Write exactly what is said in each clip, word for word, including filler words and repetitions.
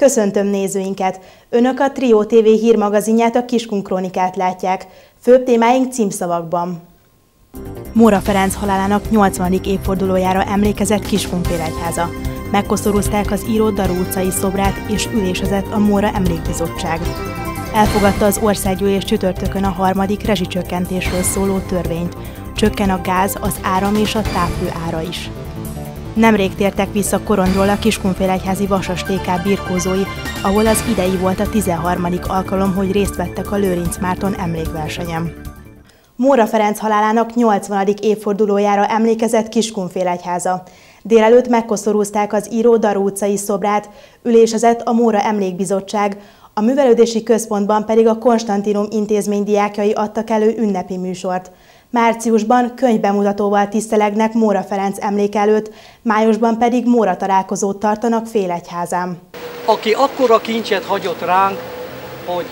Köszöntöm nézőinket! Önök a Trio té vé hírmagazinját, a Kiskun Krónikát látják. Főbb témáink címszavakban. Móra Ferenc halálának nyolcvanadik évfordulójára emlékezett Kiskunfélegyháza. Megkoszorúzták az író Daró utcai szobrát és ülésezett a Móra Emlékbizottság. Elfogadta az országgyűlés csütörtökön a harmadik rezsicsökkentésről szóló törvényt. Csökken a gáz, az áram és a távhő ára is. Nemrég tértek vissza Korondról a Kiskunfélegyházi Vasas té ká birkózói, ahol az idei volt a tizenharmadik alkalom, hogy részt vettek a Lőrinc Márton emlékversenyen. Móra Ferenc halálának nyolcvanadik évfordulójára emlékezett Kiskunfélegyháza. Délelőtt megkoszorúzták az író Daró utcai szobrát, ülésezett a Móra Emlékbizottság, a művelődési központban pedig a Konstantinum intézmény diákjai adtak elő ünnepi műsort. Márciusban könyvbemutatóval tisztelegnek Móra Ferenc emléke előtt, májusban pedig Móra találkozót tartanak Félegyházán. Aki akkora kincset hagyott ránk, hogy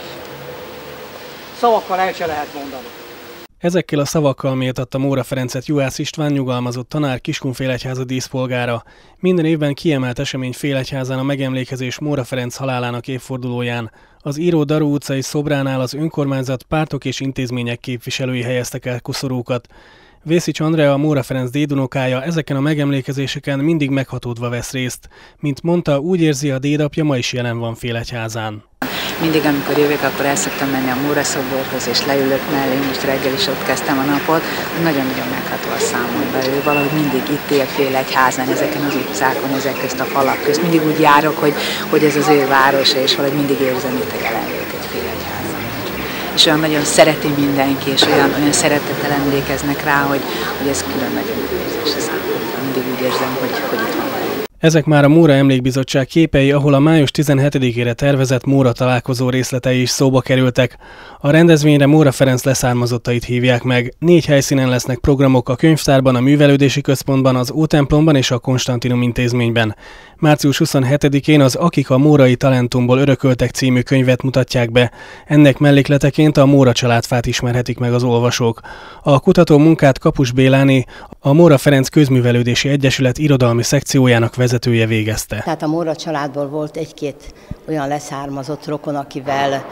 szavakkal el se lehet mondani. Ezekkel a szavakkal méltatta Móra Ferencet Juhász István nyugalmazott tanár, Kiskunfélegyháza díszpolgára. Minden évben kiemelt esemény Félegyházán a megemlékezés Móra Ferenc halálának évfordulóján. Az író Daró utcai szobránál az önkormányzat, pártok és intézmények képviselői helyeztek el koszorúkat. Vészics Andrea, a Móra Ferenc dédunokája, ezeken a megemlékezéseken mindig meghatódva vesz részt. Mint mondta, úgy érzi, a dédapja ma is jelen van Félegyházán. Mindig, amikor jövök, akkor el szoktam menni a Móra szoborhoz, és leülök mellé, most reggel is ott kezdtem a napot. Nagyon-nagyon megható a számomra. Ő valahogy mindig itt él Félegyházán, ezeken az utcákon, ezek közt a falak közt. Mindig úgy járok, hogy, hogy ez az ő városa, és valahogy mindig érzem itt a jelenlétét Félegyházán. És olyan nagyon szereti mindenki, és olyan, olyan szeretettel emlékeznek rá, hogy, hogy ez külön nagyon érzés számomra. Mindig úgy érzem, hogy, hogy itt van velünk. Ezek már a Móra Emlékbizottság képei, ahol a május tizenhetedikére tervezett Móra találkozó részletei is szóba kerültek. A rendezvényre Móra Ferenc leszármazottait hívják meg. Négy helyszínen lesznek programok: a könyvtárban, a művelődési központban, az Ótemplomban és a Konstantinum intézményben. március huszonhetedikén az Akik a mórai talentumból örököltek című könyvet mutatják be. Ennek mellékleteként a Móra családfát ismerhetik meg az olvasók. A kutató munkát Kapus Béláné, a Móra Ferenc Közművelődési Egyesület irodalmi szekciójának vezetője végezte. Tehát a Móra családból volt egy-két olyan leszármazott rokon, akivel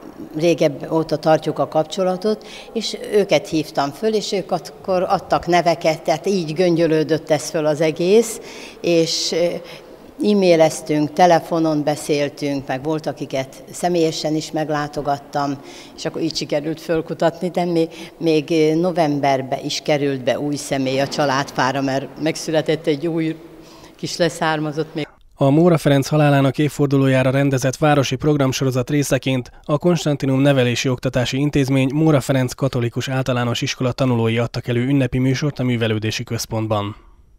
régebb óta tartjuk a kapcsolatot, és őket hívtam föl, és ők akkor adtak neveket, tehát így göngyölődött ez föl az egész, és e-maileztünk, telefonon beszéltünk, meg volt, akiket személyesen is meglátogattam, és akkor így sikerült fölkutatni, de még, még novemberben is került be új személy a családfára, mert megszületett egy új kis leszármazott még. A Móra Ferenc halálának évfordulójára rendezett városi programsorozat részeként a Konstantinum Nevelési Oktatási Intézmény Móra Ferenc Katolikus Általános Iskola tanulói adtak elő ünnepi műsort a művelődési központban.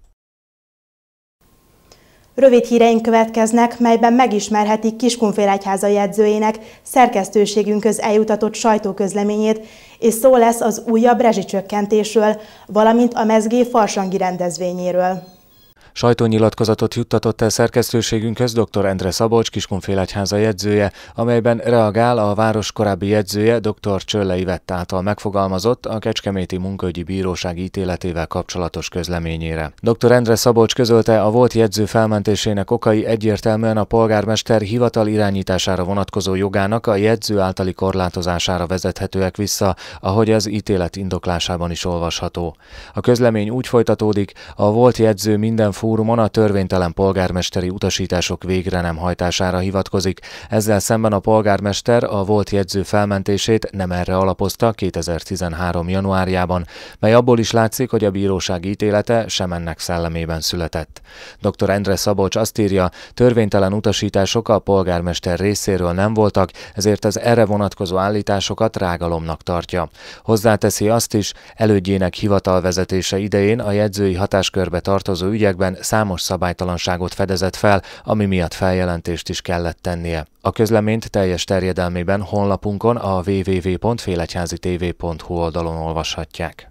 Rövid híreink következnek, melyben megismerhetik Kiskunfélegyháza jegyzőjének szerkesztőségünkhöz eljutatott sajtóközleményét, és szó lesz az újabb rezsicsökkentésről, valamint a mezgé farsangi rendezvényéről. Sajtónyilatkozatot juttatott el szerkesztőségünkhöz dr. Endre Szabolcs, Kiskunfélegyháza jegyzője, amelyben reagál a város korábbi jegyzője, dr. Csölle Ivett által megfogalmazott, a Kecskeméti Munkaügyi Bíróság ítéletével kapcsolatos közleményére. dr. Endre Szabolcs közölte, a volt jegyző felmentésének okai egyértelműen a polgármester hivatal irányítására vonatkozó jogának a jegyző általi korlátozására vezethetőek vissza, ahogy az ítélet indoklásában is olvasható. A közlemény úgy folytatódik, a volt jegyző minden fórumon a törvénytelen polgármesteri utasítások végre nem hajtására hivatkozik. Ezzel szemben a polgármester a volt jegyző felmentését nem erre alapozta kétezer-tizenhárom januárjában, mely abból is látszik, hogy a bíróság ítélete sem ennek szellemében született. dr. Endre Szabolcs azt írja, törvénytelen utasítások a polgármester részéről nem voltak, ezért az erre vonatkozó állításokat rágalomnak tartja. Hozzáteszi azt is, elődjének hivatalvezetése idején a jegyzői hatáskörbe tartozó ügyekben számos szabálytalanságot fedezett fel, ami miatt feljelentést is kellett tennie. A közleményt teljes terjedelmében honlapunkon, a double-u double-u double-u pont félegyházitv pont hu oldalon olvashatják.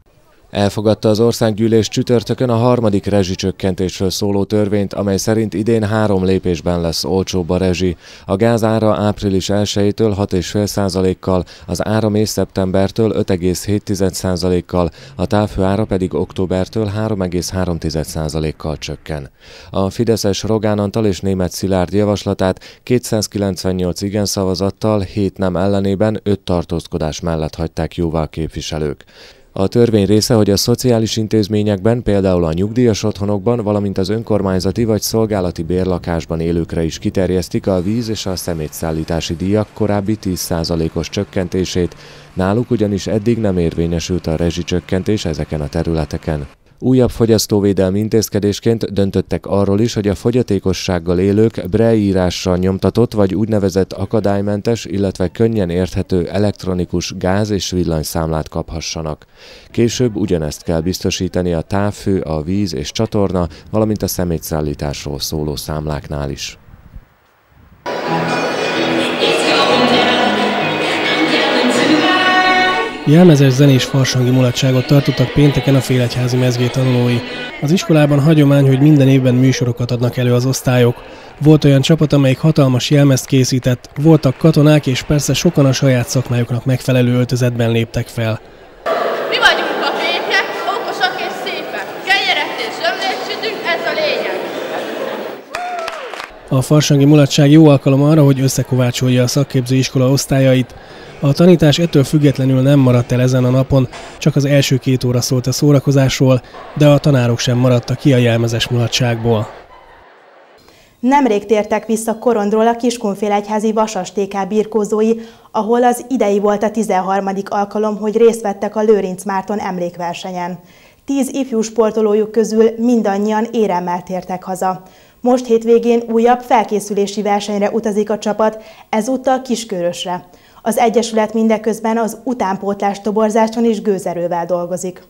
Elfogadta az országgyűlés csütörtökön a harmadik rezsicsökkentésről szóló törvényt, amely szerint idén három lépésben lesz olcsóbb a rezsi. A gázára április elsejétől hat egész öt százalékkal, az áramés szeptembertől öt egész hét százalékkal, a távhőára pedig októbertől három egész három százalékkal csökken. A fideszes Rogán Antal és Németh Szilárd javaslatát kétszázkilencvennyolc igen szavazattal, hét nem ellenében öt tartózkodás mellett hagyták jóvá a képviselők. A törvény része, hogy a szociális intézményekben, például a nyugdíjas otthonokban, valamint az önkormányzati vagy szolgálati bérlakásban élőkre is kiterjesztik a víz- és a szemétszállítási díjak korábbi tíz százalékos csökkentését, náluk ugyanis eddig nem érvényesült a rezsicsökkentés ezeken a területeken. Újabb fogyasztóvédelmi intézkedésként döntöttek arról is, hogy a fogyatékossággal élők braille írással nyomtatott vagy úgynevezett akadálymentes, illetve könnyen érthető elektronikus gáz- és villanyszámlát kaphassanak. Később ugyanezt kell biztosítani a távhő, a víz és csatorna, valamint a szemétszállításról szóló számláknál is. Jelmezes zenés farsangi mulatságot tartottak pénteken a Félegyházi Mezgé tanulói. Az iskolában hagyomány, hogy minden évben műsorokat adnak elő az osztályok. Volt olyan csapat, amelyik hatalmas jelmezt készített, voltak katonák, és persze sokan a saját szakmájuknak megfelelő öltözetben léptek fel. Mi vagyunk a férfiak, okosak és szépek. Kenyeret és zsömlét sütünk, ez a lényeg. A farsangi mulatság jó alkalom arra, hogy összekovácsolja a szakképzőiskola osztályait. A tanítás ettől függetlenül nem maradt el ezen a napon, csak az első két óra szólt a szórakozásról, de a tanárok sem maradtak ki a jelmezes mulatságból. Nemrég tértek vissza Korondról a Kiskunfélegyházi Vasas té ká birkózói, ahol az idei volt a tizenharmadik alkalom, hogy részt vettek a Lőrinc Márton emlékversenyen. Tíz ifjú sportolójuk közül mindannyian éremmel tértek haza. Most hétvégén újabb felkészülési versenyre utazik a csapat, ezúttal Kiskörösre. Az Egyesület mindeközben az utánpótlás toborzáson is gőzerővel dolgozik.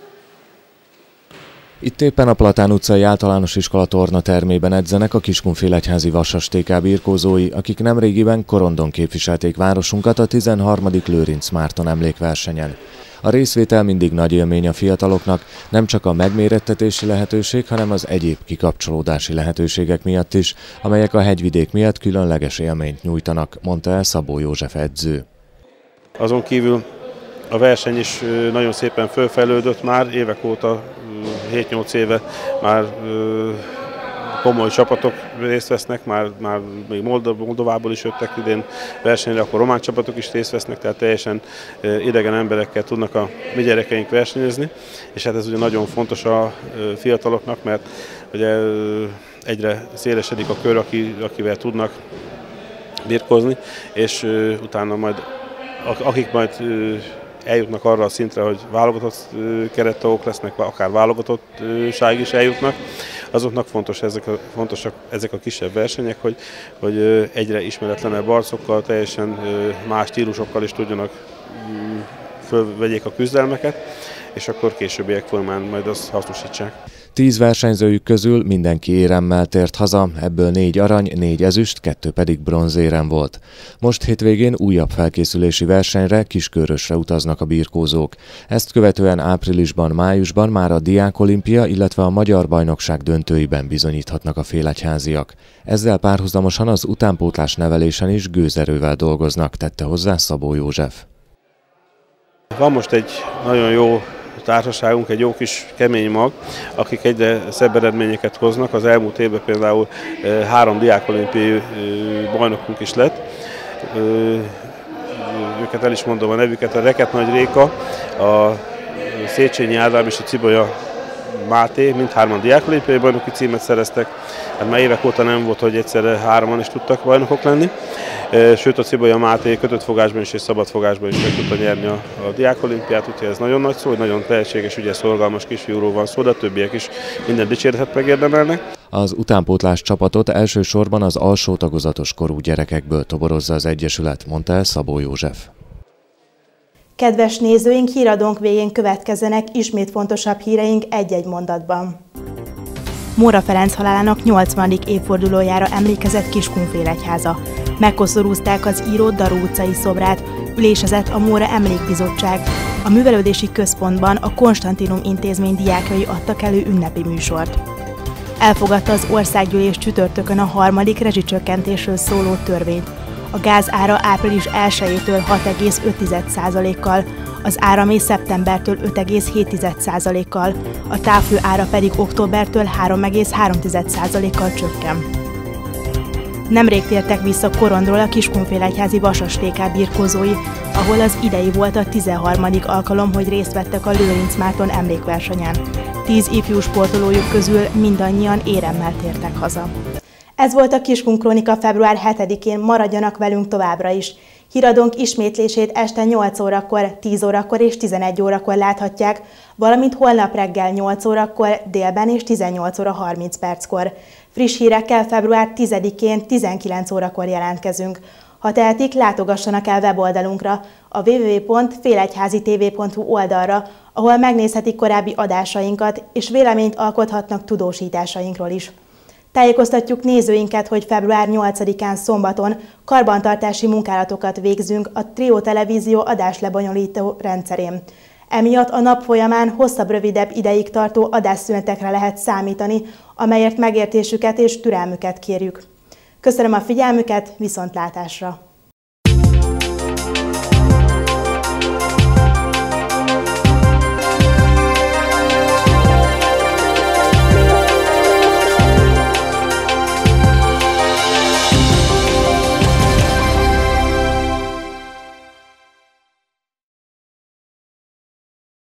Itt éppen a Platán utcai általános iskola tornatermében edzenek a Kiskunfélegyházi Vasas té ká birkózói, akik nemrégiben Korondon képviselték városunkat a tizenharmadik Lőrinc Márton emlékversenyen. A részvétel mindig nagy élmény a fiataloknak, nem csak a megmérettetési lehetőség, hanem az egyéb kikapcsolódási lehetőségek miatt is, amelyek a hegyvidék miatt különleges élményt nyújtanak, mondta el Szabó József edző. Azon kívül a verseny is nagyon szépen fölfejlődött már, évek óta, hét-nyolc éve már komoly csapatok részt vesznek, már, már még Moldovából is jöttek idén versenyre, akkor román csapatok is részt vesznek, tehát teljesen idegen emberekkel tudnak a mi gyerekeink versenyezni, és hát ez ugye nagyon fontos a fiataloknak, mert ugye egyre szélesedik a kör, aki, akivel tudnak birkózni, és utána majd akik majd eljutnak arra a szintre, hogy válogatott kerettagok lesznek, akár válogatottság is eljutnak, azoknak fontos ezek a, fontosak ezek a kisebb versenyek, hogy, hogy egyre ismeretlenebb arcokkal, teljesen más stílusokkal is tudjanak fölvegyék a küzdelmeket, és akkor későbbiek folyamán majd azt hasznosítsák. Tíz versenyzőjük közül mindenki éremmel tért haza, ebből négy arany, négy ezüst, kettő pedig bronzérem volt. Most hétvégén újabb felkészülési versenyre, Kiskörösre utaznak a birkózók. Ezt követően áprilisban, májusban már a diákolimpia, illetve a magyar bajnokság döntőiben bizonyíthatnak a félegyháziak. Ezzel párhuzamosan az utánpótlás nevelésen is gőzerővel dolgoznak, tette hozzá Szabó József. Van most egy nagyon jó társaságunk, egy jó kis kemény mag, akik egyre szebb eredményeket hoznak. Az elmúlt évben például három diákolimpiai bajnokunk is lett. Őket el is mondom a nevüket, a Reket Nagy Réka, a Széchenyi Ádám és a Cibolya Máté, mindhárman diákolimpiai bajnoki címet szereztek. Hát már évek óta nem volt, hogy egyszerre hárman is tudtak bajnokok lenni. Sőt, a Cibolya Máté kötött fogásban is és szabadfogásban is meg tudta nyerni a, a diákolimpiát, úgyhogy ez nagyon nagy szó, hogy nagyon tehetséges, ügyes, szorgalmas kisfiúról van szó, de a többiek is minden dicséretet megérdemelnek. Az utánpótlás csapatot elsősorban az alsó tagozatos korú gyerekekből toborozza az Egyesület, mondta el Szabó József. Kedves nézőink, híradónk végén következzenek ismét fontosabb híreink egy-egy mondatban. Móra Ferenc halálának nyolcvanadik évfordulójára emlékezett Kiskunfélegyháza. Megkoszorúzták az író Daró utcai szobrát, ülésezett a Móra Emlékbizottság. A művelődési központban a Konstantinum Intézmény diákjai adtak elő ünnepi műsort. Elfogadta az országgyűlés csütörtökön a harmadik rezsicsökkentésről szóló törvényt. A gáz ára április elsejétől hat egész öt százalékkal, az áramé szeptembertől öt egész hét százalékkal, a távhő ára pedig októbertől három egész három százalékkal csökken. Nemrég tértek vissza Korondról a Kiskunfélegyházi Vasas té ká birkózói, ahol az idei volt a tizenharmadik alkalom, hogy részt vettek a Lőrinc Márton emlékversenyen. Tíz ifjú sportolójuk közül mindannyian éremmel tértek haza. Ez volt a Kiskun Krónika február hetedikén, maradjanak velünk továbbra is. Híradónk ismétlését este nyolc órakor, tíz órakor és tizenegy órakor láthatják, valamint holnap reggel nyolc órakor, délben és tizennyolc óra harminc perckor. Friss hírekkel február tizedikén tizenkilenc órakor jelentkezünk. Ha tehetik, látogassanak el weboldalunkra, a double-u double-u double-u pont félegyházitv pont hu oldalra, ahol megnézhetik korábbi adásainkat, és véleményt alkothatnak tudósításainkról is. Tájékoztatjuk nézőinket, hogy február nyolcadikán szombaton karbantartási munkálatokat végzünk a Trio Televízió adáslebonyolító rendszerén. Emiatt a nap folyamán hosszabb-rövidebb ideig tartó adásszünetekre lehet számítani, amelyért megértésüket és türelmüket kérjük. Köszönöm a figyelmüket, viszontlátásra!